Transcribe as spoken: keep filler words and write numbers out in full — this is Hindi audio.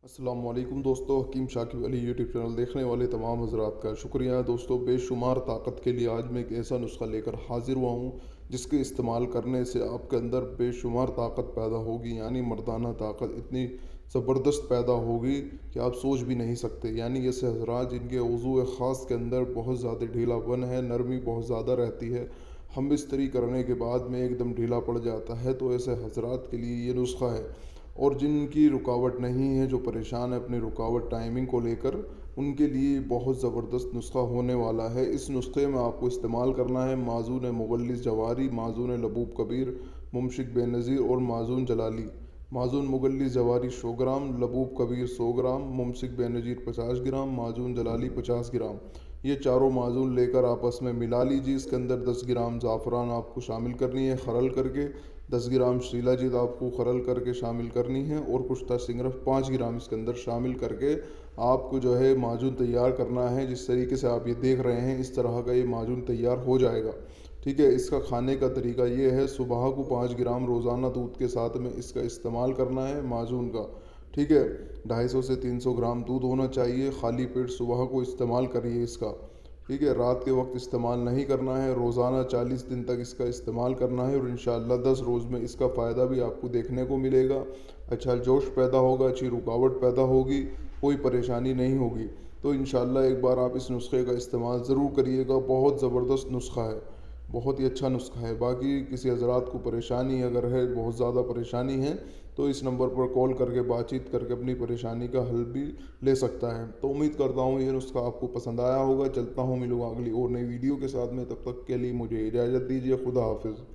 अस्सलामुअलैकुम दोस्तों, हकीम शाकिब अली यूट्यूब चैनल देखने वाले तमाम हजरात का शुक्रिया। दोस्तों, बेशुमार ताकत के लिए आज मैं एक ऐसा नुस्खा लेकर हाजिर हुआ हूँ जिसके इस्तेमाल करने से आपके अंदर बेशुमार ताकत पैदा होगी। यानी मर्दाना ताकत इतनी ज़बरदस्त पैदा होगी कि आप सोच भी नहीं सकते। यानी ऐसे हजरात जिनके वज़ू ख़ास के अंदर बहुत ज़्यादा ढीलापन है, नरमी बहुत ज़्यादा रहती है, हम बिस्तरी करने के बाद में एकदम ढीला पड़ जाता है, तो ऐसे हजरात के लिए ये नुस्खा है। और जिनकी रुकावट नहीं है, जो परेशान है अपनी रुकावट टाइमिंग को लेकर, उनके लिए बहुत ज़बरदस्त नुस्खा होने वाला है। इस नुस्खे में आपको इस्तेमाल करना है माजून मुगल्लिस जवारी, माजून लबूब कबीर, मुमशिक बेनज़ीर और माजून जलाली। माजून मुगल्लिस जवारी सौ ग्राम, लबूब कबीर सौ ग्राम, मुमशिक बेनज़ीर पचास ग्राम, माजून जलाली पचास ग्राम। ये चारों माजून लेकर आपस में मिला लीजिए। इसके अंदर दस ग्राम ज़ाफ़रान आपको शामिल करनी है खरल करके, दस ग्राम शीलाजीत आपको खरल करके शामिल करनी है, और कुश्ता सिंगरफ पाँच ग्राम इसके अंदर शामिल करके आपको जो है माजून तैयार करना है। जिस तरीके से आप ये देख रहे हैं, इस तरह का ये माजून तैयार हो जाएगा। ठीक है, इसका खाने का तरीका ये है, सुबह को पाँच ग्राम रोज़ाना दूध के साथ में इसका इस्तेमाल करना है माजून का। ठीक है, ढाई सौ से तीन सौ ग्राम दूध होना चाहिए। खाली पेट सुबह को इस्तेमाल करिए इसका। ठीक है, रात के वक्त इस्तेमाल नहीं करना है। रोज़ाना चालीस दिन तक इसका इस्तेमाल करना है, और इंशाअल्लाह दस रोज़ में इसका फ़ायदा भी आपको देखने को मिलेगा। अच्छा जोश पैदा होगा, अच्छी रुकावट पैदा होगी, कोई परेशानी नहीं होगी। तो इंशाअल्लाह एक बार आप इस नुस्खे का इस्तेमाल ज़रूर करिएगा। बहुत ज़बरदस्त नुस्खा है, बहुत ही अच्छा नुस्खा है। बाकी किसी हज़रात को परेशानी अगर है, बहुत ज़्यादा परेशानी है, तो इस नंबर पर कॉल करके बातचीत करके अपनी परेशानी का हल भी ले सकता है। तो उम्मीद करता हूँ ये नुस्खा आपको पसंद आया होगा। चलता हूँ, मिलूँगा अगली और नई वीडियो के साथ में। तब तक के लिए मुझे इजाज़त दीजिए। खुदा हाफिज़।